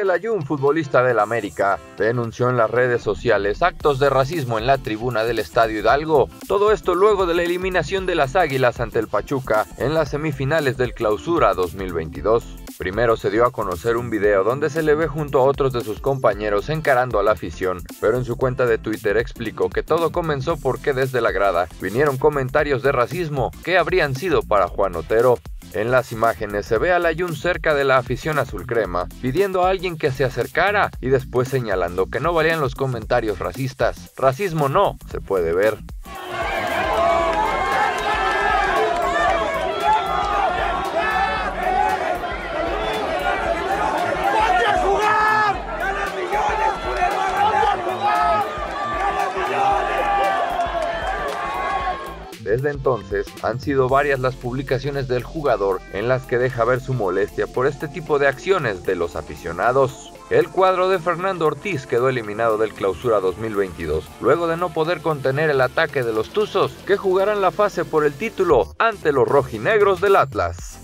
Layún, futbolista del América, denunció en las redes sociales actos de racismo en la tribuna del Estadio Hidalgo. Todo esto luego de la eliminación de las Águilas ante el Pachuca en las semifinales del Clausura 2022. Primero se dio a conocer un video donde se le ve junto a otros de sus compañeros encarando a la afición, pero en su cuenta de Twitter explicó que todo comenzó porque desde la grada vinieron comentarios de racismo que habrían sido para Juan Otero. En las imágenes se ve a Layún cerca de la afición azul crema, pidiendo a alguien que se acercara y después señalando que no valían los comentarios racistas. Racismo no, se puede ver. Desde entonces, han sido varias las publicaciones del jugador en las que deja ver su molestia por este tipo de acciones de los aficionados. El cuadro de Fernando Ortiz quedó eliminado del Clausura 2022, luego de no poder contener el ataque de los Tuzos, que jugarán la fase por el título ante los rojinegros del Atlas.